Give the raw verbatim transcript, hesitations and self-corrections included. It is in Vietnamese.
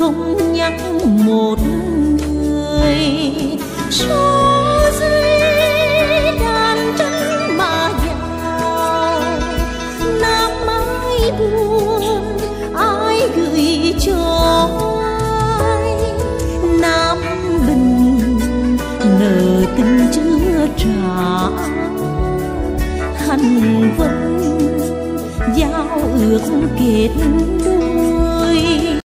không nhắc một người. Số dây đàn tranh mà già, nam mãi buồn ai gửi cho ai. Nam bình nợ tình chưa trả, hành vân giao ước kết đôi.